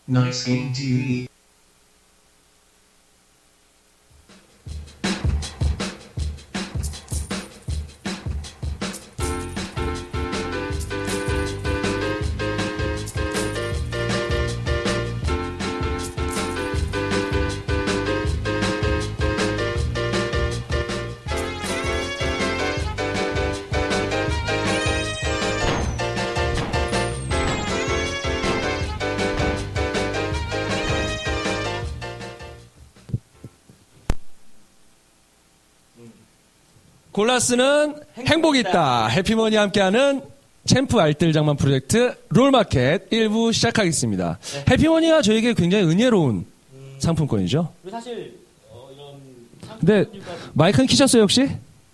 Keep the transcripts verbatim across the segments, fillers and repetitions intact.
Nice Game 티비. 골라쓰는 행복이 있다. 해피머니 함께하는 챔프 알뜰장만 프로젝트 롤마켓 일 부 시작하겠습니다. 네. 해피머니가 저에게 굉장히 은혜로운 음... 상품권이죠. 사실 어, 이런 근데 마이크는 키셨어요 혹시?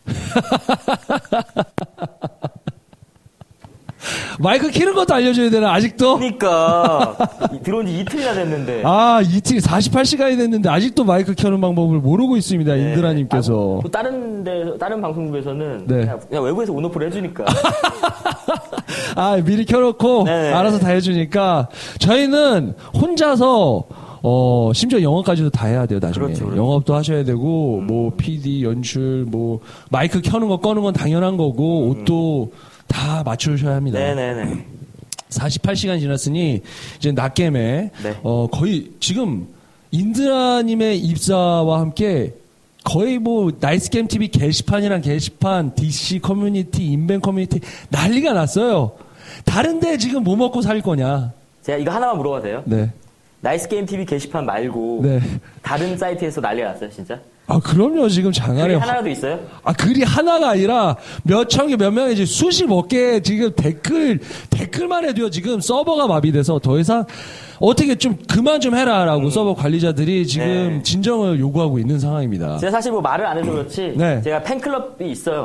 마이크 키는 것도 알려줘야 되나 아직도? 그러니까 들어온 지 이틀이나 됐는데. 아 이틀 사십팔 시간이 됐는데 아직도 마이크 켜는 방법을 모르고 있습니다. 네. 인드라님께서. 아, 뭐 다른 데 다른 방송국에서는 네. 그냥, 그냥 외부에서 온오프를 해주니까. 아 미리 켜놓고 네네. 알아서 다 해주니까 저희는 혼자서. 어, 심지어 영업까지도 다 해야 돼요, 나중에. 그렇죠, 그렇죠. 영업도 하셔야 되고, 음. 뭐, 피디, 연출, 뭐, 마이크 켜는 거, 꺼는 건 당연한 거고, 음. 옷도 다 맞추셔야 합니다. 네네네. 사십팔 시간 지났으니, 이제 낮게임에, 네. 어, 거의, 지금, 인드라님의 입사와 함께, 거의 뭐, 나이스게임 티비 게시판이랑 게시판, 디씨 커뮤니티, 인벤 커뮤니티, 난리가 났어요. 다른데 지금 뭐 먹고 살 거냐? 제가 이거 하나만 물어봐도 돼요? 네. 나이스게임 티비 게시판 말고 네. 다른 사이트에서 난리가 났어요, 진짜? 아, 그럼요. 지금 장안에 글이 하나라도 있어요? 아, 글이 하나가 아니라 몇 천 개, 몇 명의 수십억 개 지금 댓글 댓글만 해도요. 지금 서버가 마비돼서 더 이상 어떻게 좀 그만 좀 해라라고 음. 서버 관리자들이 지금 네. 진정을 요구하고 있는 상황입니다. 제가 사실 뭐 말을 안 해서 그렇지 네. 제가 팬클럽이 있어요.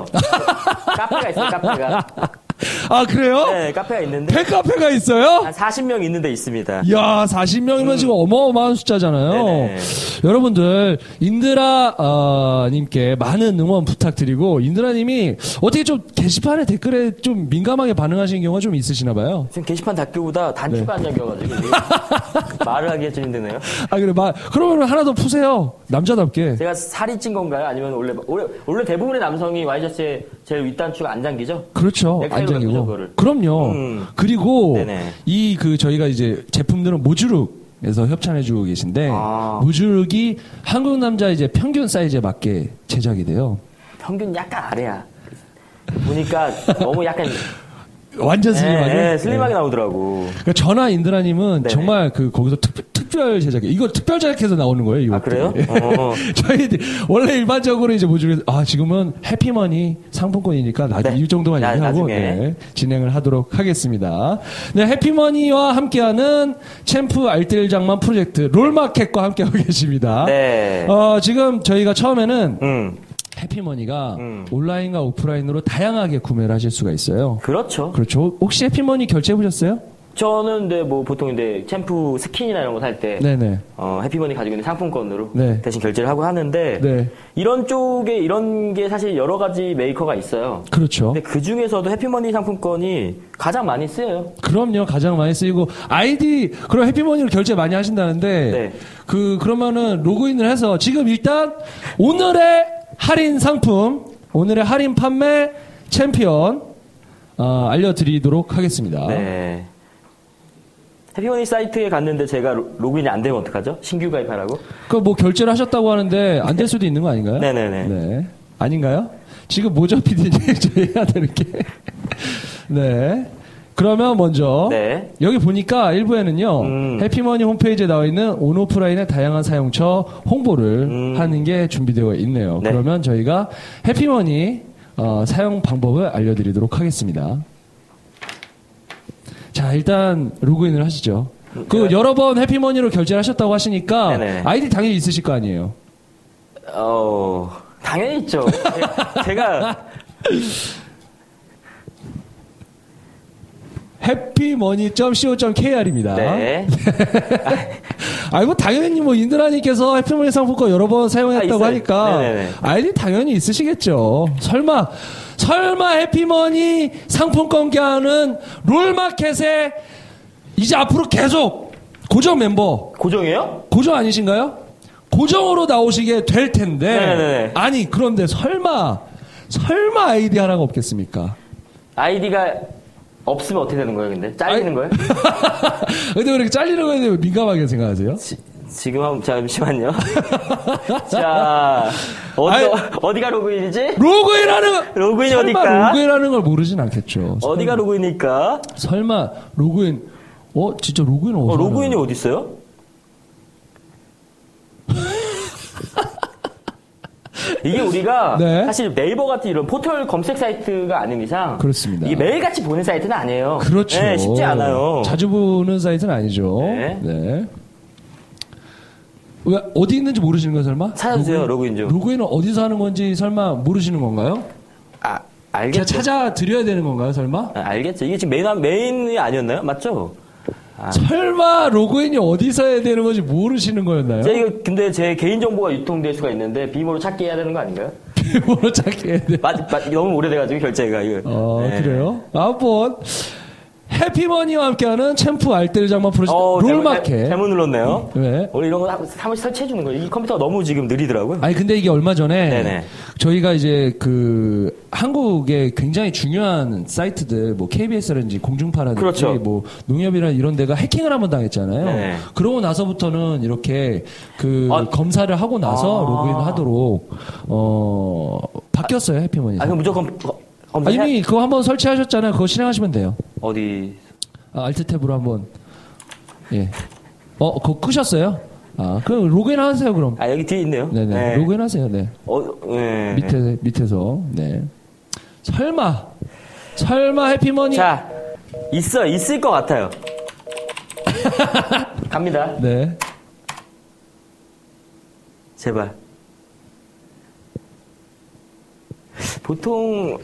카페가 있어요, 카페가. 아, 그래요? 네, 카페가 있는데. 팬카페가 있어요? 한 사십 명 있는 데 있습니다. 이야, 사십 명이면 음. 지금 어마어마한 숫자잖아요. 네네. 여러분들, 인드라, 어, 님께 많은 응원 부탁드리고, 인드라 님이 어떻게 좀 게시판에 댓글에 좀 민감하게 반응하시는 경우가 좀 있으시나 봐요. 지금 게시판 댓글보다 단추가 네. 안 잠겨가지고, 말을 하기가 좀 힘드네요. 아, 그래, 말, 그러면 하나 더 푸세요. 남자답게. 제가 살이 찐 건가요? 아니면 원래, 원래, 원래 대부분의 남성이 와이셔츠에 제일 윗단추가 안 잠기죠? 그렇죠. 안 잠기고. 그럼요. 음. 그리고 네네. 이 그 저희가 이제 제품들은 모주룩에서 협찬해주고 계신데 아. 모주룩이 한국 남자 이제 평균 사이즈에 맞게 제작이 돼요. 평균 약간 아래야. 보니까 너무 약간 완전 슬림하게? 네, 네, 슬림하게 네. 나오더라고. 그러니까 전화 인드라님은 네네. 정말 그 거기서 특, 특별 제작이 이거 특별 제작해서 나오는 거예요. 이거. 아 그래요? 어. 저희들 원래 일반적으로 이제 모듈 아 지금은 해피머니 상품권이니까 나 네. 이 정도만 나, 얘기하고 네, 진행을 하도록 하겠습니다. 네, 해피머니와 함께하는 챔프 알뜰장만 프로젝트 롤마켓과 함께하고 계십니다. 네. 어, 지금 저희가 처음에는 음. 해피머니가 음. 온라인과 오프라인으로 다양하게 구매를 하실 수가 있어요. 그렇죠. 그렇죠. 혹시 해피머니 결제해 보셨어요? 저는 근데 뭐 보통 이제 챔프 스킨이나 이런 거 살 때 네네. 어, 해피머니 가지고 있는 상품권으로 네. 대신 결제를 하고 하는데 네. 이런 쪽에 이런 게 사실 여러 가지 메이커가 있어요. 그렇죠. 근데 그 중에서도 해피머니 상품권이 가장 많이 쓰여요. 그럼요, 가장 많이 쓰이고 아이디 그럼 해피머니로 결제 많이 하신다는데 네. 그 그러면은 로그인을 해서 지금 일단 오늘의 할인 상품, 오늘의 할인 판매 챔피언 어, 알려드리도록 하겠습니다. 네. 해피머니 사이트에 갔는데 제가 로그인이 안 되면 어떡하죠? 신규 가입하라고? 그 뭐 결제를 하셨다고 하는데 안 될 수도 있는 거 아닌가요? 네네네. 네. 아닌가요? 지금 뭐죠, 피디님? 저희 해야 되는 게. 네. 그러면 먼저 네. 여기 보니까 일부에는요. 음. 해피머니 홈페이지에 나와 있는 온오프라인의 다양한 사용처 홍보를 음. 하는 게 준비되어 있네요. 네. 그러면 저희가 해피머니 어, 사용 방법을 알려드리도록 하겠습니다. 자, 일단 로그인을 하시죠. 그 네. 여러 번 해피머니로 결제를 하셨다고 하시니까 네네. 아이디 당연히 있으실 거 아니에요? 어, 당연히 있죠. 제가 해피머니 닷 씨오 닷 케이알입니다. 네. 아이고 당연히 뭐 인드라님께서 해피머니 상품권 여러 번 사용했다고 아, 하니까 네네네. 아이디 당연히 있으시겠죠. 설마 설마 해피머니 상품권 교환은 롤마켓에 이제 앞으로 계속 고정 멤버. 고정이에요? 고정 아니신가요? 고정으로 나오시게 될 텐데. 네네네. 아니, 그런데 설마, 설마 아이디 하나가 없겠습니까? 아이디가 없으면 어떻게 되는 거예요, 근데? 잘리는 아이... 거예요? 근데 왜 이렇게 잘리는 거에 대해 민감하게 생각하세요? 지, 지금 한번, 잠시만요. 자, 어디, 아이... 어디가 로그인이지? 로그인하는 거! 로그인이 설마 어딜까? 로그인하는 걸 모르진 않겠죠. 어디가 설마... 로그인일까? 설마, 로그인, 어, 진짜 로그인 어디 어, 로그인이 어디 있어요? 이게 우리가 네. 사실 네이버 같은 이런 포털 검색 사이트가 아닌 이상 그렇습니다. 이게 매일같이 보는 사이트는 아니에요. 그렇죠. 네, 쉽지 않아요. 자주 보는 사이트는 아니죠. 네. 네. 왜 어디 있는지 모르시는 거예요, 설마? 찾아주세요, 로그인, 로그인 좀. 로그인은 어디서 하는 건지 설마 모르시는 건가요? 아, 알겠죠. 제가 찾아드려야 되는 건가요, 설마? 아, 알겠죠. 이게 지금 메인, 메인이 아니었나요? 맞죠? 아. 설마 로그인이 어디서 해야 되는 건지 모르시는 거였나요? 제 이거 근데 제 개인정보가 유통될 수가 있는데 비밀번호 찾기 해야 되는 거 아닌가요? 비밀번호 찾기 해야 돼. 맞, 맞, 너무 오래돼가지고 결제가 이거. 어, 네. 그래요? 한번 해피머니와 함께하는 챔프 알뜰 장만 프로젝트 어, 롤마켓. 잘못 눌렀네요. 왜? 원래 이런 거 사무실 설치해주는 거예요. 이 컴퓨터가 너무 지금 느리더라고요. 아니 근데 이게 얼마 전에 네네. 저희가 이제 그 한국의 굉장히 중요한 사이트들 뭐 케이비에스라든지 공중파라든지 그렇죠. 뭐 농협이나 이런 데가 해킹을 한번 당했잖아요. 네. 그러고 나서부터는 이렇게 그 아, 검사를 하고 나서 아. 로그인하도록 어 바뀌었어요 해피머니. 아 그럼 무조건. 아, 이미 그거 한번 설치하셨잖아요. 그거 실행하시면 돼요. 어디? 아, 알트 탭으로 한번. 예. 어, 그거 끄셨어요? 아, 그럼 로그인 하세요, 그럼. 아, 여기 뒤에 있네요. 네네. 네. 로그인 하세요, 네. 어, 네. 밑에, 밑에서, 네. 설마, 설마 해피머니. 자, 있어, 있을 것 같아요. 갑니다. 네. 제발. 보통,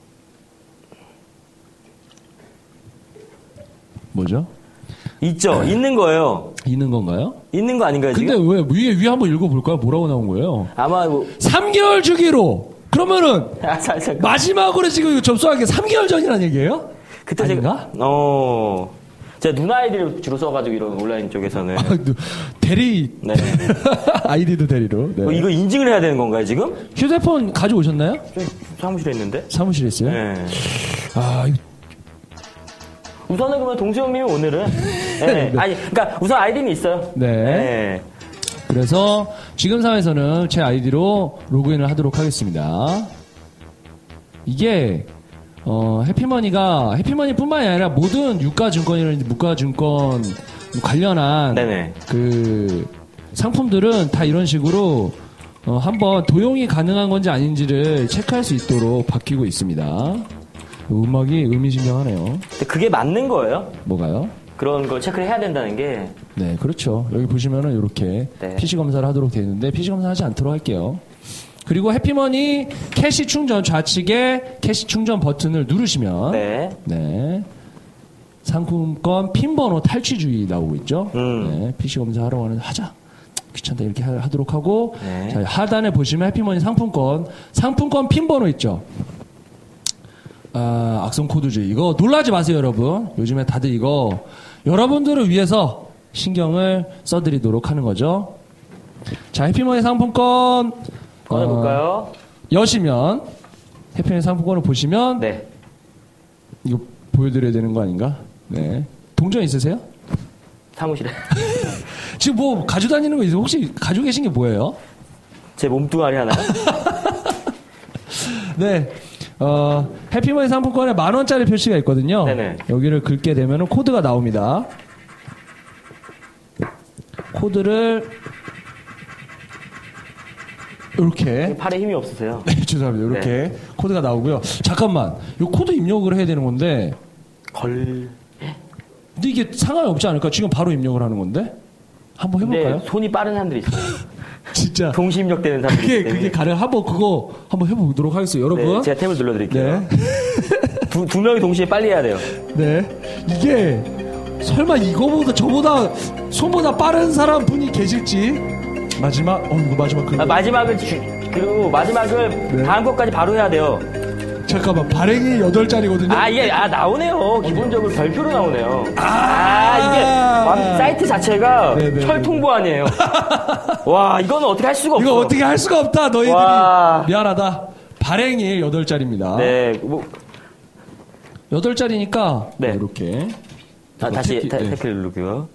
뭐죠? 있죠. 있는 거예요. 있는 건가요? 있는 거 아닌가요, 근데 지금? 왜, 위에, 위에 한번 읽어볼까요? 뭐라고 나온 거예요? 아마 뭐. 삼 개월 주기로! 그러면은, 아, 잘, 잘, 마지막으로 지금 접수한 게 삼 개월 전이라는 얘기예요? 그때 아닌가? 제가, 어. 제가 누나 아이디를 주로 써가지고 이런 온라인 쪽에서는. 아, 대리. 네. 아이디도 대리로. 네. 뭐 이거 인증을 해야 되는 건가요, 지금? 휴대폰 가져오셨나요? 사무실에 있는데? 사무실에 있어요? 네. 아, 이거. 우선은 그러면 동수형님이 오늘은. 네. 네. 아니, 그러니까 우선 아이디는 있어요. 네. 네. 그래서 지금 상황에서는 제 아이디로 로그인을 하도록 하겠습니다. 이게, 어, 해피머니가, 해피머니뿐만이 아니라 모든 유가증권이라든지 무가증권 관련한 네네. 그 상품들은 다 이런 식으로 어, 한번 도용이 가능한 건지 아닌지를 체크할 수 있도록 바뀌고 있습니다. 음악이 의미심장하네요. 근데 그게 맞는 거예요? 뭐가요? 그런 걸 체크를 해야 된다는 게. 네, 그렇죠. 여기 보시면은 이렇게 네. 피씨 검사를 하도록 되어 있는데 피씨 검사 하지 않도록 할게요. 그리고 해피머니 캐시 충전 좌측에 캐시 충전 버튼을 누르시면 네. 네. 상품권 핀 번호 탈취주의 나오고 있죠. 음. 네. 피씨 검사하러 가는 하자. 귀찮다 이렇게 하도록 하고 네. 자, 하단에 보시면 해피머니 상품권 상품권 핀 번호 있죠. 아, 악성 코드주의. 이거 놀라지 마세요, 여러분. 요즘에 다들 이거 여러분들을 위해서 신경을 써드리도록 하는 거죠. 자, 해피머니 상품권 꺼내볼까요? 어, 여시면 해피머니 상품권을 보시면 네. 이거 보여드려야 되는 거 아닌가? 네. 동전 있으세요? 사무실에. 지금 뭐 가지고 다니는 거 있어요? 혹시 가지고 계신 게 뭐예요? 제 몸뚱아리 하나. 네. 어, 해피머니 상품권에 만 원짜리 표시가 있거든요. 네네. 여기를 긁게 되면 코드가 나옵니다. 코드를 이렇게 팔에 힘이 없으세요? 네, 죄송합니다. 이렇게 네. 코드가 나오고요. 잠깐만, 이 코드 입력을 해야 되는 건데 걸. 근데 이게 상관이 없지 않을까? 지금 바로 입력을 하는 건데 한번 해볼까요? 손이 빠른 사람들이 있어요. 진짜 동시 입력되는 사람들이 그게 그게 가능. 한번 그거 한번 해보도록 하겠습니다, 여러분. 네, 제가 탭을 눌러드릴게요. 네. 두, 두 명이 동시에 빨리 해야 돼요. 네, 이게 설마 이거보다 저보다 손보다 빠른 사람 분이 계실지. 마지막, 어, 이거 마지막 그. 아, 마지막을 주, 그리고 마지막을 네. 다음 것까지 바로 해야 돼요. 잠깐만, 발행이 여덟 자리거든요. 아, 이게, 아, 나오네요. 기본적으로 별표로 나오네요. 아, 아 이게, 사이트 자체가 네네. 철통보 아니에요. 와, 이거는 어떻게 할 수가 없어. 이거 어떻게 할 수가 없다, 너희들이. 와. 미안하다. 발행일 여덟 자리입니다. 네, 뭐. 여덟 자리니까. 네. 이렇게. 아, 다시 탭, 네. 탭을 누르고요.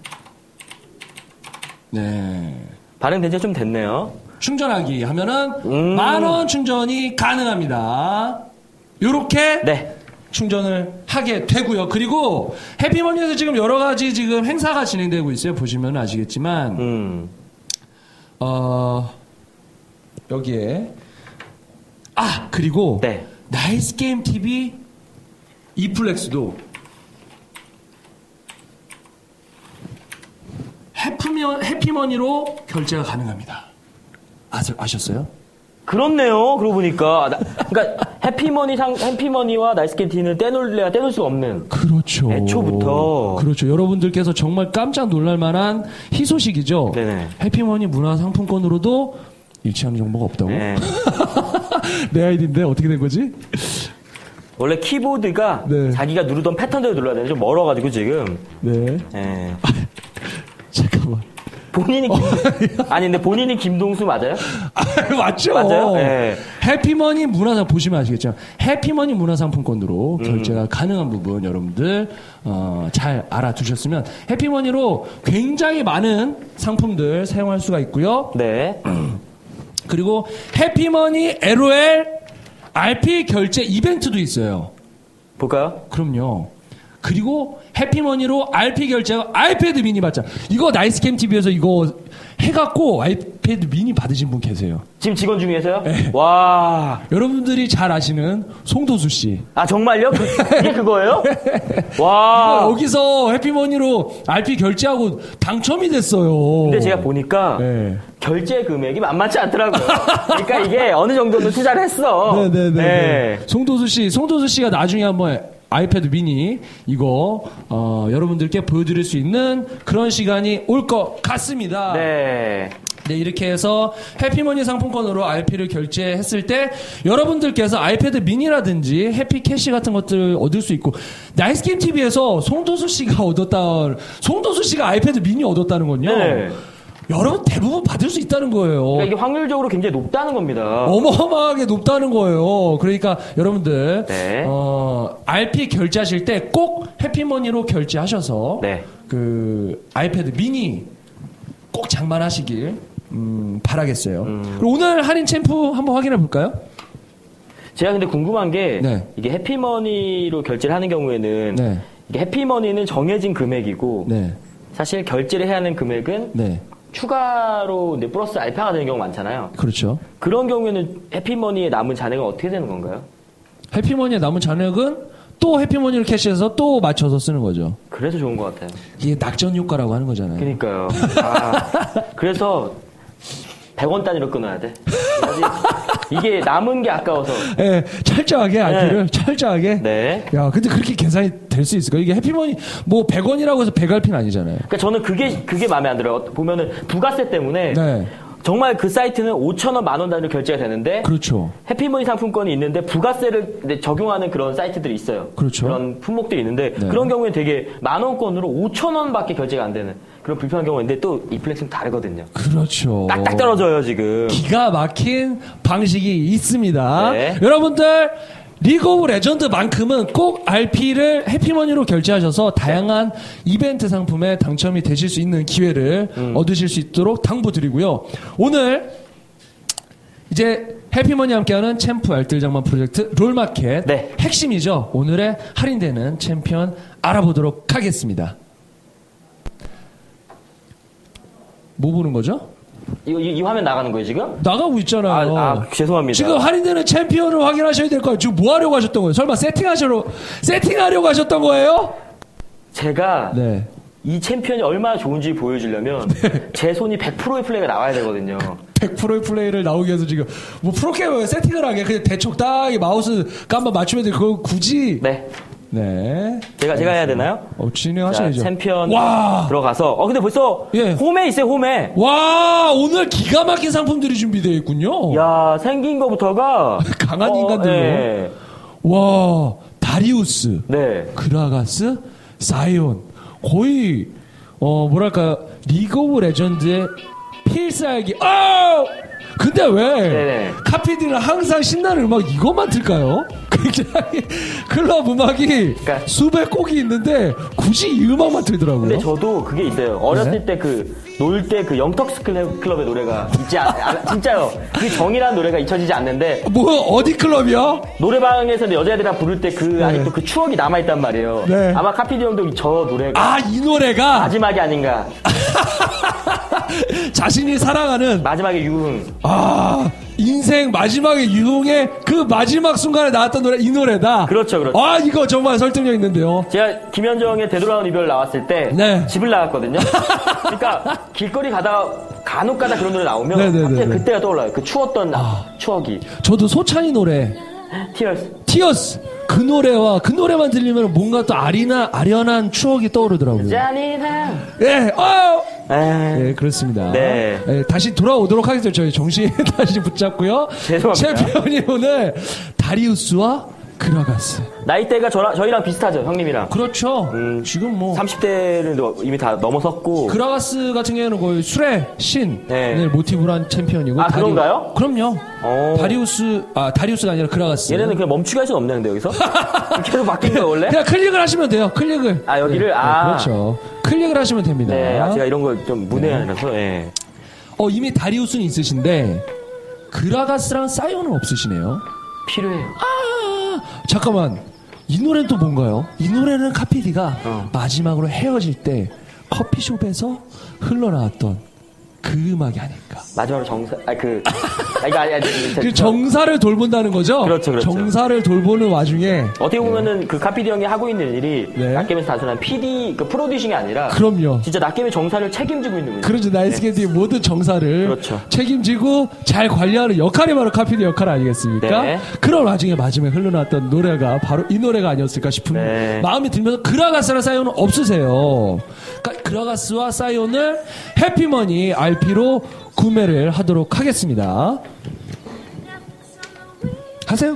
네. 발행된 지 좀 됐네요. 충전하기 하면은 음. 만원 충전이 가능합니다. 요렇게 네. 충전을 하게 되고요. 그리고 해피머니에서 지금 여러 가지 지금 행사가 진행되고 있어요. 보시면 아시겠지만 음. 어 여기에 아 그리고 네. 나이스 게임 티비 이플렉스도 해피머, 해피머니로 결제가 가능합니다. 아, 아셨어요? 그렇네요. 그러고 보니까. 나, 그러니까 해피머니 상 해피머니와 나이스게임티는 떼놓을래야 떼놓을 수가 없는. 그렇죠. 애초부터. 그렇죠. 여러분들께서 정말 깜짝 놀랄만한 희소식이죠. 네네. 해피머니 문화상품권으로도 일치하는 정보가 없다고. 네. 내 아이디인데 어떻게 된 거지? 원래 키보드가 네. 자기가 누르던 패턴대로 눌러야 되는데 좀 멀어가지고 지금. 네. 네. 잠깐만. 본인이 김... 아니 근데 본인이 김동수 맞아요? 아, 맞죠. 맞아요. 네. 해피머니 문화상 보시면 아시겠죠. 해피머니 문화상품권으로 음. 결제가 가능한 부분 여러분들 어, 잘 알아두셨으면 해피머니로 굉장히 많은 상품들 사용할 수가 있고요. 네. 그리고 해피머니 엘오엘 알피 결제 이벤트도 있어요. 볼까요? 그럼요. 그리고 해피머니로 알피 결제가 아이패드 미니 받자. 이거 나이스캠 티비에서 이거 해갖고 아이패드 미니 받으신 분 계세요. 지금 직원 중에서요? 네. 와. 여러분들이 잘 아시는 송도수 씨. 아 정말요? 그, 이게 그거예요? 와. 여기서 해피머니로 알피 결제하고 당첨이 됐어요. 근데 제가 보니까 네. 결제 금액이 만만치 않더라고요. 그러니까 이게 어느 정도는 투자를 했어. 네네네. 네. 송도수 씨, 송도수 씨가 나중에 한번 아이패드 미니 이거 어, 여러분들께 보여드릴 수 있는 그런 시간이 올 것 같습니다. 네. 네, 이렇게 해서 해피머니 상품권으로 알피를 결제했을 때 여러분들께서 아이패드 미니라든지 해피캐시 같은 것들을 얻을 수 있고 나이스게임 티비에서 송도수 씨가 얻었다 송도수 씨가 아이패드 미니 얻었다는 건요. 네. 여러분 대부분 받을 수 있다는 거예요. 그러니까 이게 확률적으로 굉장히 높다는 겁니다. 어마어마하게 높다는 거예요. 그러니까 여러분들 네. 어, 알피 결제하실 때 꼭 해피머니로 결제하셔서 네. 그 아이패드 미니 꼭 장만하시길 음, 바라겠어요. 음. 그리고 오늘 할인 챔프 한번 확인해 볼까요? 제가 근데 궁금한 게 네. 이게 해피머니로 결제를 하는 경우에는 네. 이게 해피머니는 정해진 금액이고 네. 사실 결제를 해야 하는 금액은 네. 추가로 이제 플러스 알파가 되는 경우가 많잖아요. 그렇죠. 그런 경우에는 해피머니에 남은 잔액은 어떻게 되는 건가요? 해피머니에 남은 잔액은 또 해피머니를 캐시해서 또 맞춰서 쓰는 거죠. 그래서 좋은 것 같아요. 이게 낙전 효과라고 하는 거잖아요. 그러니까요. 아, 그래서 백 원 단위로 끊어야 돼. 이게 남은 게 아까워서. 네, 철저하게 알피를 네. 철저하게. 네. 야, 근데 그렇게 계산이 될 수 있을까? 이게 해피머니 뭐 백 원이라고 해서 백 알피는 아니잖아요. 그러니까 저는 그게 그게 마음에 안 들어요. 보면은 부가세 때문에. 네. 정말 그 사이트는 오천 원, 만 원 단위로 결제가 되는데 그렇죠. 해피머니 상품권이 있는데 부가세를 적용하는 그런 사이트들이 있어요. 그렇죠. 그런 품목들이 있는데 네. 그런 경우에 되게 만 원권으로 오천 원밖에 결제가 안 되는 그런 불편한 경우가 있는데 또 이플렉스는 다르거든요. 그렇죠. 딱딱 떨어져요 지금. 기가 막힌 방식이 있습니다. 네. 여러분들 리그 오브 레전드만큼은 꼭 알피를 해피머니로 결제하셔서 다양한 이벤트 상품에 당첨이 되실 수 있는 기회를 음. 얻으실 수 있도록 당부드리고요. 오늘 이제 해피머니와 함께하는 챔프 알뜰장만 프로젝트 롤마켓 네. 핵심이죠. 오늘의 할인되는 챔피언 알아보도록 하겠습니다. 뭐 보는 거죠? 이, 이, 이 화면 나가는 거예요, 지금? 나가고 있잖아요. 아, 아, 죄송합니다. 지금 할인되는 챔피언을 확인하셔야 될 거예요. 지금 뭐 하려고 하셨던 거예요? 설마 세팅하시러, 세팅하려고 하셨던 거예요? 제가 네. 이 챔피언이 얼마나 좋은지 보여주려면 네. 제 손이 백 퍼센트의 플레이가 나와야 되거든요. 백 퍼센트의 플레이를 나오기 위해서 지금 뭐 프로게이머 세팅을 하게 그냥 대충-딱이 마우스 깜만 맞추면 돼. 그걸 굳이. 네. 네. 제가, 제가 해야 되나요? 어, 진행하셔야죠. 자, 챔피언 와. 들어가서. 어, 근데 벌써 예. 홈에 있어요, 홈에. 와, 오늘 기가 막힌 상품들이 준비되어 있군요. 야, 생긴 거부터가. 강한 어, 인간들로. 예. 와, 다리우스. 네. 그라가스, 사이온. 거의, 어, 뭐랄까, 리그 오브 레전드의 필살기. 아! 근데 왜 네네. 카피디는 항상 신나는 음악 이것만 틀까요? 굉장히 클럽 음악이 그러니까 수백 곡이 있는데 굳이 이 음악만 틀더라고요. 근데 저도 그게 있어요. 어렸을 네? 때 그 놀 때 그 영턱스 클럽의 노래가 있지 않, 아, 진짜요. 그 정이라는 노래가 잊혀지지 않는데. 뭐 어디 클럽이요? 노래방에서 여자애들이랑 부를 때 그 네. 아직도 그 추억이 남아 있단 말이에요. 네. 아마 카피디 형도 저 노래가 아, 이 노래가 마지막이 아닌가. 자신이 사랑하는 마지막의 유흥. 아, 인생 마지막의 유흥의 그 마지막 순간에 나왔던 노래 이 노래다. 그렇죠, 그렇죠. 아, 이거 정말 설득력 있는데요. 제가 김현정의 되돌아온 이별 나왔을 때 네. 집을 나갔거든요. 그러니까 길거리 가다가 간혹 가다 그런 노래 나오면 네네네네. 갑자기 그때가 떠올라요. 그 추웠던 아, 추억이. 저도 소찬이 노래 티어스. 티어스. 그 노래와 그 노래만 들리면 뭔가 또 아리나 아련한 추억이 떠오르더라고요. 잔인한. 예, 어. 네, 그렇습니다. 네. 네, 다시 돌아오도록 하겠습니다. 저희 정신 다시 붙잡고요. 죄송합니다. 챔피언이 오늘 다리우스와 그라가스. 나이대가 저랑, 저희랑 비슷하죠, 형님이랑. 그렇죠. 음, 지금 뭐. 삼십 대를 이미 다 넘어섰고. 그라가스 같은 경우에는 거의 술의 신을 네. 모티브로 한 챔피언이고. 아, 다리... 그런가요? 그럼요. 오. 다리우스, 아, 다리우스가 아니라 그라가스. 얘네는 그냥 멈추게 할 수는 없는데, 여기서? 계속 바뀐 거예요, 원래? 그냥 클릭을 하시면 돼요, 클릭을. 아, 여기를? 네, 아. 네, 그렇죠. 클릭을 하시면 됩니다. 네, 아, 제가 이런 걸 좀 문외한이라서, 예. 네. 어, 이미 다리우스는 있으신데, 그라가스랑 사이온은 없으시네요. 필요해요. 아, 잠깐만. 이 노래는 또 뭔가요? 이 노래는 카피디가 어. 마지막으로 헤어질 때 커피숍에서 흘러나왔던 그 음악이 아닐까. 마지막으로 정사, 아, 그, 아, 이거 아니, 아니, 그 정사를 돌본다는 거죠? 그렇죠, 그렇죠. 정사를 돌보는 와중에. 어떻게 보면은 네. 그 카피디 형이 하고 있는 일이 네. 낫게임에서 단순한 피디, 그 프로듀싱이 아니라. 그럼요. 진짜 낫게임의 정사를 책임지고 있는 거예요. 그렇죠. 나이스게임의 네. 모든 정사를 그렇죠. 책임지고 잘 관리하는 역할이 바로 카피디 역할 아니겠습니까? 네. 그런 와중에 마지막에 흘러나왔던 노래가 바로 이 노래가 아니었을까 싶은 네. 마음이 들면서 그라가스랑 사이온은 없으세요. 그러니까 그라가스와 사이온을 해피머니 알피로 구매를 하도록 하겠습니다. 하세요.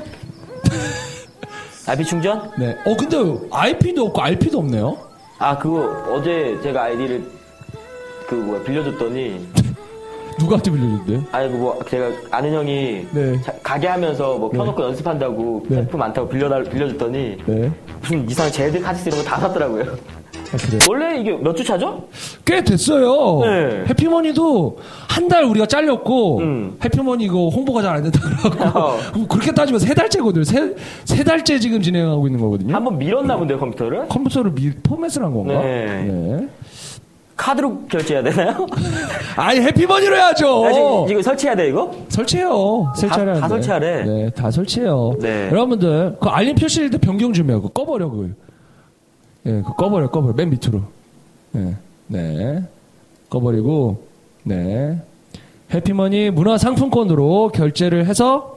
알피 충전? 네. 어, 근데 아이피도 없고 알피도 없네요. 아, 그거 어제 제가 아이디를 그 뭐야 빌려줬더니 누구한테 빌려줬대요? 아니 뭐 제가 아는 형이 네. 자, 가게 하면서 뭐 펴놓고 네. 연습한다고 네. 템프 많다고 빌려달 빌려줬더니 네. 무슨 이상한 제드 카지스 이런 거 다 샀더라고요. 아, 그래? 원래 이게 몇 주 차죠? 꽤 됐어요. 네. 해피머니도 한 달 우리가 잘렸고 음. 해피머니 이거 홍보가 잘 안 된다고 어. 그렇게 따지면 세 달째거든요. 세, 세 달째 지금 진행하고 있는 거거든요. 한번 밀었나 본데요, 컴퓨터를? 컴퓨터를 밀, 포맷을 한 건가? 네. 네. 카드로 결제해야 되나요? 아니 해피머니로 해야죠. 아, 지금, 지금 설치해야 돼 이거? 설치해요. 설치하래. 다, 다 설치하래. 네, 다 설치해요. 네. 여러분들 그 알림 표시일 때 변경 좀 해요. 그거 꺼버려 그거. 예, 네, 그 꺼버려 꺼버려 맨 밑으로. 네, 네, 꺼버리고 네. 해피머니 문화상품권으로 결제를 해서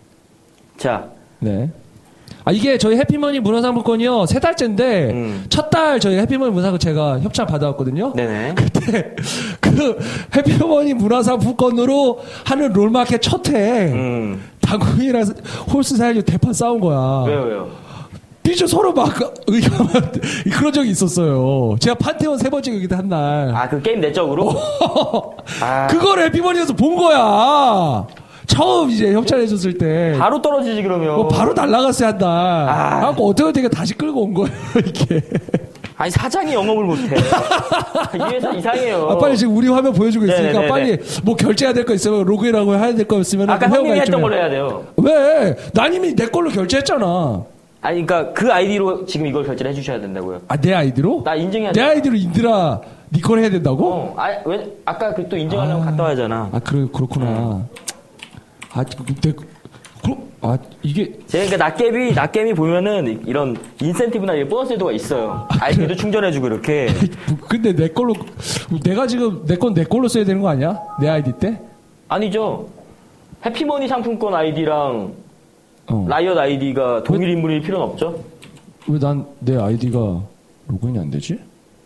자, 네. 아, 이게 저희 해피머니 문화상품권이요. 세 달째인데, 음. 첫 달 저희 해피머니 문화상품 제가 협찬 받아왔거든요. 네네. 그때, 그, 해피머니 문화상품권으로 하는 롤마켓 첫 해, 음. 당구이랑 홀스 사이즈 대판 싸운 거야. 왜요, 왜요? 삐져 서로 막, 의견, 그런 적이 있었어요. 제가 판테온 세 번째 경기 때 한 날. 아, 그 게임 내적으로? 아. 그거를 해피머니에서 본 거야. 처음 이제 협찬해줬을 때. 바로 떨어지지, 그러면. 뭐 바로 날라갔어야 한다. 아. 그래갖고 어떻게 어떻게 다시 끌고 온 거예요, 이게. 아니, 사장이 영업을 못해. 이 회사 이상해요. 아, 빨리 지금 우리 화면 보여주고 있으니까 네네네네. 빨리 뭐 결제해야 될 거 있으면 로그인하고 해야 될 거 있으면. 아까 형님이 했던 걸로 해야 돼요. 왜? 난 이미 내 걸로 결제했잖아. 아니, 그니까 그 아이디로 지금 이걸 결제를 해주셔야 된다고요. 아, 내 아이디로? 나 인증해야 돼. 내 아이디로 인들아, 니 걸 해야 된다고? 어. 아, 왜, 아까 그 또 인증하려면 아, 갔다 와야잖아. 아, 그래, 그렇구나. 음. 아, 내, 그럼, 아, 이게. 제가 그러니까 낫게임이, 낫게임이 보면은 이런 인센티브나 이런 보너스 제도가 있어요. 아, 아이디도 그래. 충전해주고 이렇게. 근데 내 걸로, 내가 지금 내 건 내 걸로 써야 되는 거 아니야? 내 아이디 때? 아니죠. 해피머니 상품권 아이디랑 어. 라이엇 아이디가 동일 왜, 인물일 필요는 없죠? 왜 난 내 아이디가 로그인이 안 되지?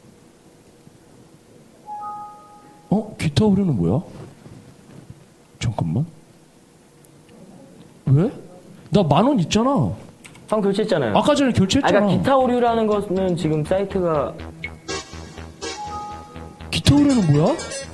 어? 기타 오류는 뭐야? 잠깐만. 왜? 나 만 원 있잖아. 방 결제했잖아요. 아까 전에 결제했잖아. 아, 그러니까 기타 오류라는 거는 지금 사이트가 기타 오류는 뭐야?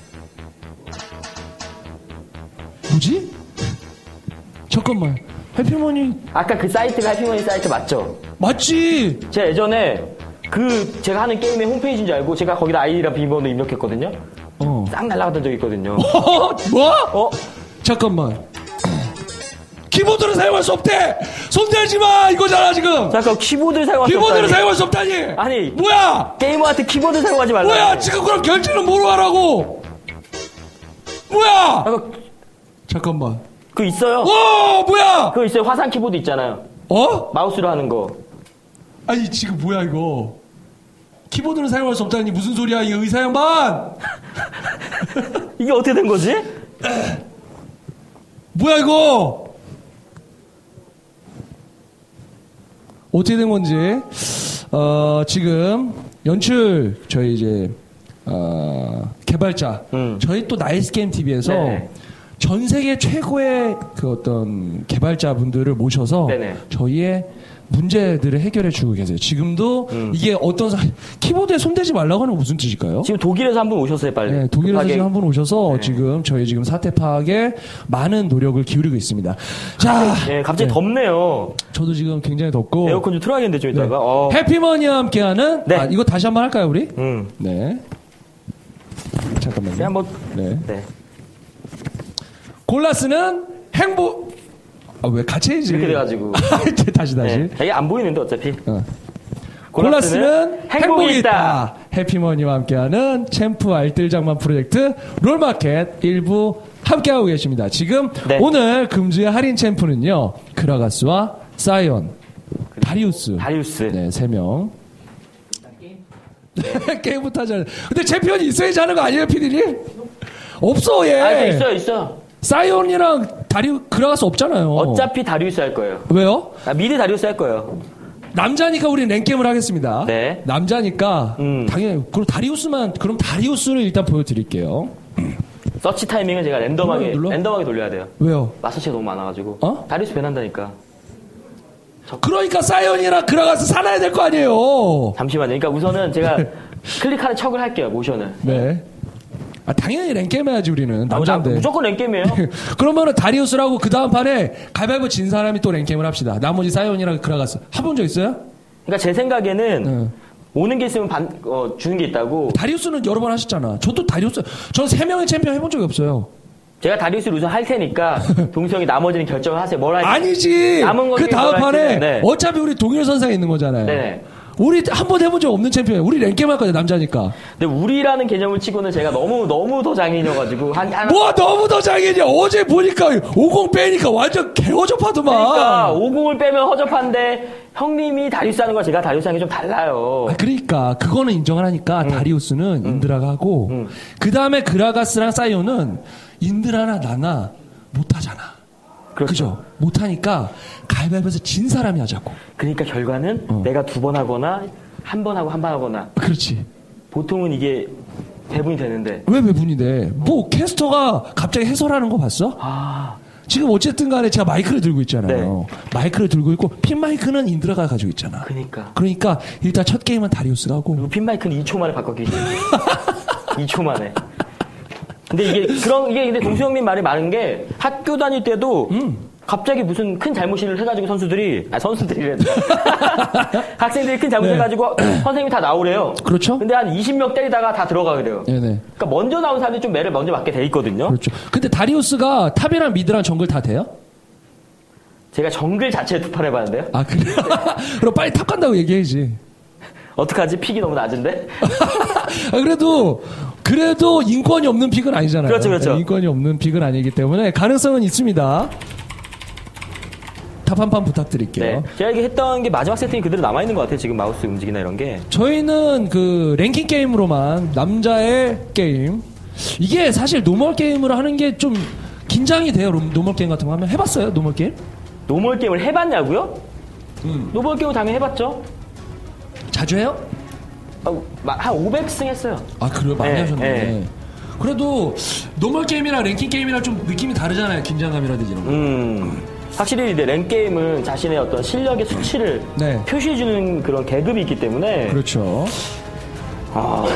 뭐지? 잠깐만. 해피머니 아까 그 사이트가 해피머니 사이트 맞죠? 맞지. 제가 예전에 그 제가 하는 게임의 홈페이지인 줄 알고 제가 거기다 아이디랑 비밀번호 입력했거든요. 어. 싹 날아갔던 적이 있거든요. 뭐? 어? 잠깐만. 키보드를 사용할 수 없대. 손대지 마. 이거잖아 지금. 잠깐 키보드를 사용할 수 키보드를 없다니. 사용할 수 없다니. 아니 뭐야? 게이머한테 키보드 사용하지 말라. 뭐야? 지금 그럼 결제는 뭐로 하라고? 뭐야? 잠깐. 잠깐만. 그 있어요. 와 뭐야? 그거 있어요. 화상 키보드 있잖아요. 어? 마우스로 하는 거. 아니 지금 뭐야 이거? 키보드는 사용할 수 없다니 무슨 소리야 이 의사 양반? 이게 어떻게 된 거지? 뭐야 이거? 어떻게 된 건지 어, 지금 연출 저희 이제 어, 개발자 음. 저희 또 나이스 게임 티비에서 네. 전 세계 최고의 그 어떤 개발자분들을 모셔서 네네. 저희의 문제들을 해결해 주고 계세요. 지금도 음. 이게 어떤 사... 키보드에 손대지 말라고 하는 무슨 뜻일까요? 지금 독일에서 한 분 오셨어요, 빨리. 네, 독일에서 지금 한 분 오셔서 네. 지금 저희 지금 사태 파악에 많은 노력을 기울이고 있습니다. 자, 네, 갑자기 네. 덥네요. 저도 지금 굉장히 덥고 에어컨 좀 틀어야겠는데 좀 이따가. 네. 어. 해피머니와 함께하는 네. 아, 이거 다시 한번 할까요, 우리? 음. 네. 잠깐만요. 네, 한번. 네. 네. 골라쓰는 행복. 아, 왜 같이 해야지? 이렇게 돼가지고. 다시, 다시. 네. 이게 안 보이는데, 어차피. 어. 골라쓰는 행복이, 행복이 있다. 있다. 해피머니와 함께하는 챔프 알뜰장만 프로젝트 롤마켓 일부 함께하고 계십니다. 지금 네. 오늘 금주의 할인 챔프는요. 그라가스와 사이온, 다리우스. 다리우스. 네, 세 명. 게임부터 하자. 근데 챔피언이 있어야지 하는 거 아니에요, 피디님? 없어, 얘. 아, 있어, 있어. 사이온이랑 다리우, 그라가스 없잖아요. 어차피 다리우스 할 거예요. 왜요? 아, 미드 다리우스 할 거예요. 남자니까 우리 랭게임을 하겠습니다. 네. 남자니까, 음. 당연히, 그럼 다리우스만, 그럼 다리우스를 일단 보여드릴게요. 서치 타이밍은 제가 랜덤하게, 눌러? 랜덤하게 돌려야 돼요. 왜요? 마스터치가 너무 많아가지고. 어? 다리우스 변한다니까. 저... 그러니까 사이온이랑 그라가스 살아야 될 거 아니에요. 잠시만요. 그러니까 우선은 제가 클릭하는 척을 할게요, 모션을. 네. 아, 당연히 랭게임 해야지, 우리는. 남자인데. 아, 무조건 랭게임이에요. 그러면은 다리우스라고 그 다음 판에 가위바위보 진 사람이 또 랭게임을 합시다. 나머지 사이온이랑 그라가스. 해본 적 있어요? 그러니까 제 생각에는 네. 오는 게 있으면 반, 어, 주는 게 있다고. 다리우스는 여러 번 하셨잖아. 저도 다리우스, 전 세 명의 챔피언 해본 적이 없어요. 제가 다리우스를 우선 할 테니까 동성이 나머지는 결정을 하세요. 뭘 할지. 아니지. 남은 거 그 다음 판에 네. 어차피 우리 동일 선상에 있는 거잖아요. 네. 우리 한 번 해본 적 없는 챔피언. 우리 랭게임 할 거야, 남자니까. 근데 우리라는 개념을 치고는 제가 너무 너무 더 장인이어가지고 한 하나. 뭐 너무 더 장인이야. 어제 보니까 오십 빼니까 완전 개허접하더만. 그러니까 오십을 빼면 허접한데 형님이 다리우스 하는 거 제가 다리우스 하는 게 좀 달라요. 아, 그러니까 그거는 인정을 하니까 음. 다리우스는 음. 인드라가 하고 음. 그 다음에 그라가스랑 사이온은 인드라나 나나 못하잖아. 그렇죠. 그죠? 못하니까 가위바위보에서 진 사람이 하자고. 그러니까 결과는 어. 내가 두 번 하거나 한 번 하고 한 번 하거나. 그렇지. 보통은 이게 배분이 되는데. 왜 배분이 돼? 뭐 캐스터가 갑자기 해설하는 거 봤어? 아. 지금 어쨌든 간에 제가 마이크를 들고 있잖아요. 네. 마이크를 들고 있고 핀 마이크는 인드라가 가지고 있잖아. 그러니까. 그러니까 일단 첫 게임은 다리우스가 하고. 그리고 핀 마이크는 이 초 만에 바꿔 끼지. 이 초 만에. 근데 이게 그런 이게 근데 동수 형님 말이 많은 게 학교 다닐 때도 음. 갑자기 무슨 큰 잘못을 해가지고 선수들이 아 선수들이래 학생들이 큰 잘못을 네. 해가지고 선생님이 다 나오래요. 그렇죠. 근데 한 이십 명 때리다가 다 들어가 그래요. 네네. 그러니까 먼저 나온 사람들이 좀 매를 먼저 맞게 돼 있거든요. 그렇죠. 근데 다리우스가 탑이랑 미드랑 정글 다 돼요? 제가 정글 자체에 두 판 해봤는데요. 아 그래? 그럼 빨리 탑 간다고 얘기해야지. 어떡하지? 픽이 너무 낮은데? 아, 그래도, 그래도 인권이 없는 픽은 아니잖아요. 그렇죠, 그렇죠. 인권이 없는 픽은 아니기 때문에 가능성은 있습니다. 탑 한 판 부탁드릴게요. 네. 제가 이게 했던 게 마지막 세팅이 그대로 남아있는 것 같아요. 지금 마우스 움직이나 이런 게. 저희는 그 랭킹 게임으로만 남자의 게임. 이게 사실 노멀 게임으로 하는 게 좀 긴장이 돼요. 노멀 게임 같은 거 하면. 해봤어요? 노멀 게임? 노멀 게임을 해봤냐고요? 음. 노멀 게임은 당연히 해봤죠. 자주 해요? 어, 한 오백 승 했어요. 아, 그래요? 많이 네, 하셨네. 네. 그래도 노멀 게임이랑 랭킹 게임이랑 좀 느낌이 다르잖아요. 긴장감이라든지 이런 거. 음. 확실히 이제 랭 게임은 자신의 어떤 실력의 수치를 네. 표시해주는 그런 계급이 있기 때문에. 그렇죠. 아.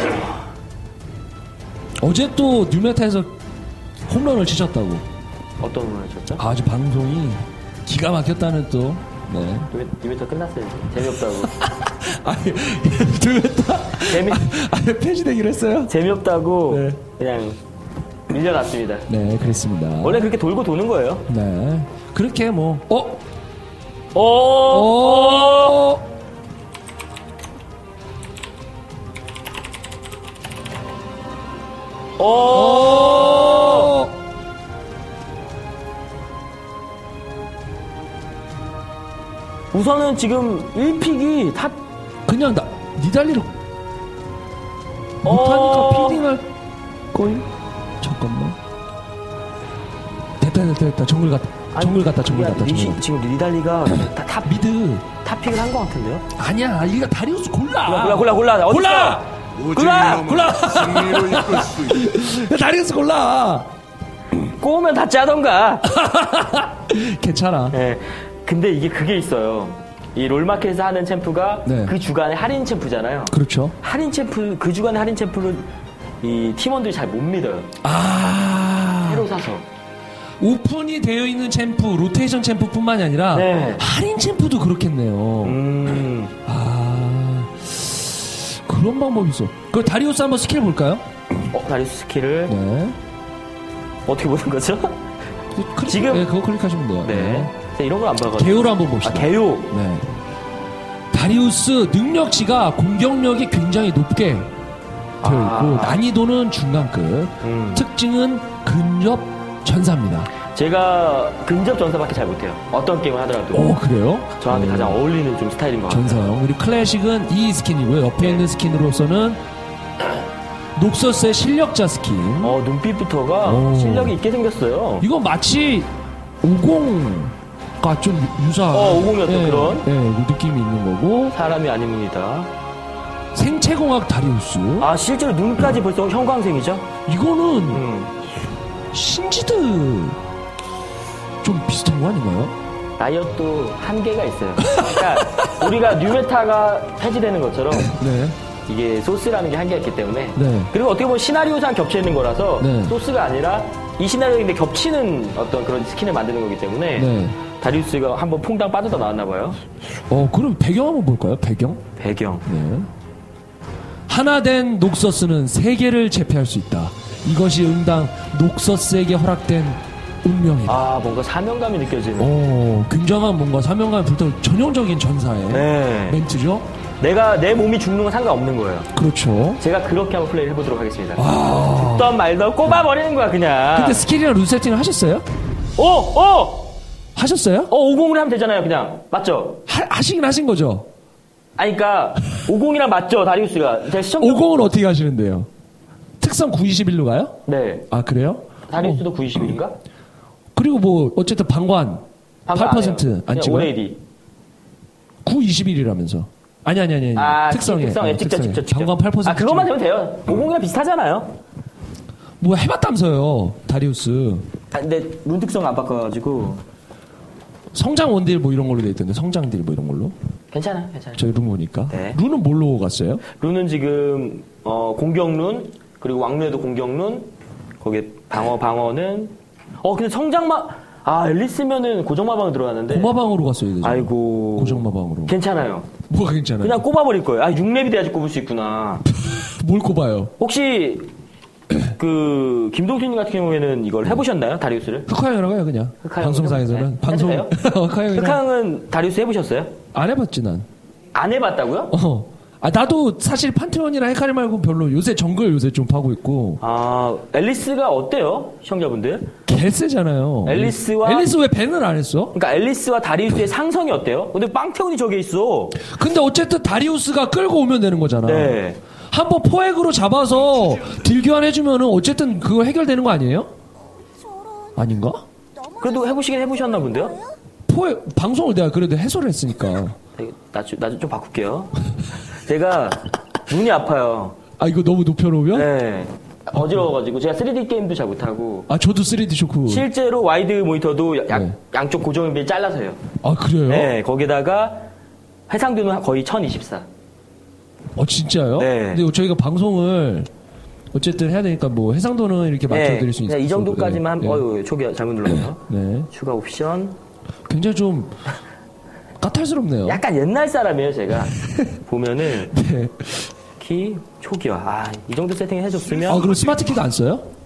어제 또 뉴메타에서 홈런을 치셨다고. 어떤 홈런을 쳤죠? 아주 방송이 기가 막혔다는 또. 네. 뉴메타 끝났어요. 재미없다고. 아니, 뉴메타? 재미. 아니, 폐지되기로 했어요? 재미없다고. 네. 그냥 밀려났습니다. 네, 그랬습니다. 원래 그렇게 돌고 도는 거예요. 네. 그렇게 뭐, 어? 어? 어? 어? 어? 우선은 지금 일 픽이 다 그냥 나 니달리로 못하니까 피딩할 거임? 잠깐만. 됐다 됐다 됐다. 정글 갔다. 정글 갔다 정글 갔다. 리시, 지금 니달리가 다, 탑 미드 탑픽을 한 것 같은데요? 아니야. 이거 다리우스 골라. 골라 골라 골라 골라. 골라 골라. 다리우스 골라. 꼬우면 다 짜던가. 괜찮아. 네. 근데 이게 그게 있어요. 이 롤마켓에서 하는 챔프가 네. 그 주간의 할인 챔프잖아요. 그렇죠. 할인 챔프, 그 주간의 할인 챔프를 이 팀원들이 잘 못 믿어요. 아. 새로 사서. 오픈이 되어 있는 챔프, 로테이션 챔프뿐만이 아니라 네. 할인 챔프도 그렇겠네요. 음. 아. 그런 방법이 있어. 그 다리우스 한번 스킬 볼까요? 어, 다리우스 스킬을. 네. 어떻게 보는 거죠? 클릭, 지금. 네, 그거 클릭하시면 돼요. 네. 네. 이런 걸 안 봐가지고. 개요를 한번 봅시다. 아, 개요. 네. 다리우스 능력치가 공격력이 굉장히 높게 되어 있고 아. 난이도는 중간급. 음. 특징은 근접 전사입니다. 제가 근접 전사밖에 잘 못해요. 어떤 게임을 하더라도. 오, 그래요? 저한테 오. 가장 어울리는 좀 스타일인 것 같아요. 전사형. 우리 클래식은 이 스킨이고요. 옆에 네. 있는 스킨으로서는 녹서스의 실력자 스킨. 어, 눈빛부터가 오. 실력이 있게 생겼어요. 이거 마치 오공과 좀 유사한. 어, 오공이었던 네, 그런. 네, 그 느낌이 있는 거고. 사람이 아닙니다. 생체공학 다리우스. 아, 실제로 눈까지 벌써 형광색이죠? 이거는 음. 신지드 좀 비슷한 거 아닌가요? 라이엇도 한계가 있어요. 그러니까 우리가 뉴메타가 폐지되는 것처럼 네. 이게 소스라는 게 한계가 있기 때문에 네. 그리고 어떻게 보면 시나리오상 겹쳐 있는 거라서 네. 소스가 아니라 이 시나리오인데 겹치는 어떤 그런 스킨을 만드는 거기 때문에 네. 다리우스가 한번 퐁당 빠져다 나왔나 봐요. 어, 그럼 배경 한번 볼까요? 배경? 배경. 네. 하나 된 녹서스는 세계를 제패할 수 있다. 이것이 응당 녹서스에게 허락된 운명이다. 아, 뭔가 사명감이 느껴지는. 오, 굉장한 뭔가 사명감이 불타는 전형적인 전사의 네. 멘트죠. 내가 내 몸이 죽는 건 상관없는 거예요. 그렇죠. 제가 그렇게 한번 플레이를 해보도록 하겠습니다. 아. 듣던 말던 꼽아버리는 거야 그냥. 근데 스킬이랑 룰 세팅을 하셨어요? 오! 오! 하셨어요? 어, 오공을 하면 되잖아요 그냥. 맞죠? 하, 하시긴 하신 거죠? 아니 그니까 오공이랑 맞죠 다리우스가. 제가 시청... 오공은 어떻게 하시는데요? 특성 구이십일로 가요? 네. 아, 그래요? 다리우스도 어. 구이십일인가? 그리고 뭐 어쨌든 방관, 방관 팔 퍼센트 안 찍어요? 오에이디. 구이십일이라면서. 아니 아니 아니. 아, 특성에. 특성에 직접 직접 직접. 방관 팔 퍼센트. 아, 그것만 되면 돼요. 오공이랑 비슷하잖아요. 뭐 해봤다면서요, 다리우스. 아, 근데 룬 특성 안 바꿔가지고. 성장 원딜 뭐 이런 걸로 돼 있던데, 성장 딜 뭐 이런 걸로. 괜찮아, 괜찮아. 저희 룬 보니까. 네. 룬은 뭘로 갔어요? 룬은 지금 어, 공격 룬, 그리고 왕룬에도 공격 룬, 거기에 방어 방어는. 어, 근데 성장마. 아, 앨리스면은 고정마방으로 들어왔는데. 고마방으로 갔어야 되죠. 아이고. 고정마방으로. 괜찮아요. 뭐가 괜찮아요? 그냥 꼽아버릴 거예요. 아, 육 렙이 돼야지 꼽을 수 있구나. 뭘 꼽아요? 혹시, 그, 김동준님 같은 경우에는 이걸 해보셨나요? 다리우스를? 흑화형이라고 해요, 그냥. 흑화형 방송사에서는. 네. 방송. 흑화형이랑. 흑화형은 다리우스 해보셨어요? 안 해봤지, 난. 안 해봤다고요? 어. 아, 나도 사실 판테온이랑 헤카리 말고 별로 요새 정글 요새 좀 파고 있고. 아, 앨리스가 어때요? 시청자분들? 개쎄잖아요. 앨리스와. 앨리스 왜 밴을 안 했어? 그러니까 앨리스와 다리우스의 상성이 어때요? 근데 빵테온이 저게 있어. 근데 어쨌든 다리우스가 끌고 오면 되는 거잖아. 네. 한번 포획으로 잡아서 딜 교환해주면은 어쨌든 그거 해결되는 거 아니에요? 아닌가? 그래도 해보시긴 해보셨나 본데요? 포획, 방송을 내가 그래도 해설을 했으니까. 나 좀, 나 좀 바꿀게요. 제가 눈이 아파요. 아, 이거 너무 높여놓으면? 네. 어지러워가지고 제가 쓰리디 게임도 잘 못하고. 아 저도 쓰리디 쇼크. 실제로 와이드 모니터도 양, 네. 양쪽 고정연필 잘라서요. 아 그래요? 네. 거기다가 해상도는 거의 천이십사. 어 진짜요? 네. 근데 저희가 방송을 어쨌든 해야 되니까 뭐 해상도는 이렇게 맞춰드릴 네. 수 있어요. 이 정도까지만. 네. 어유 초기 잘못 눌렀네요. 네. 추가 옵션. 굉장히 좀 까탈스럽네요. 약간 옛날 사람이에요 제가. 보면은. 네. 키 초기화. 아, 이 정도 세팅 해줬으면. 아, 그럼 스마트 키도 안 써요?